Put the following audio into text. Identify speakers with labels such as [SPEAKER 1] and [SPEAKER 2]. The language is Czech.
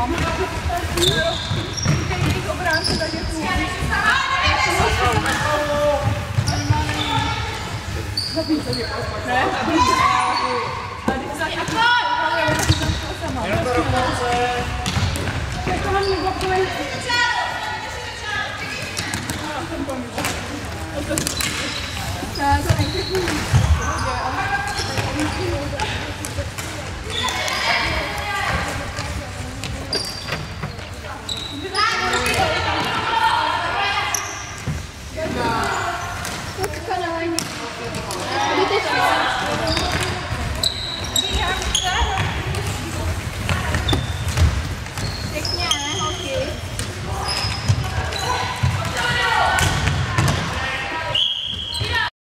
[SPEAKER 1] mám. Jejich obránce, tak je tu. Zabít se mě. Ne? A když se sama. Jak to mám blokovat? To nechci.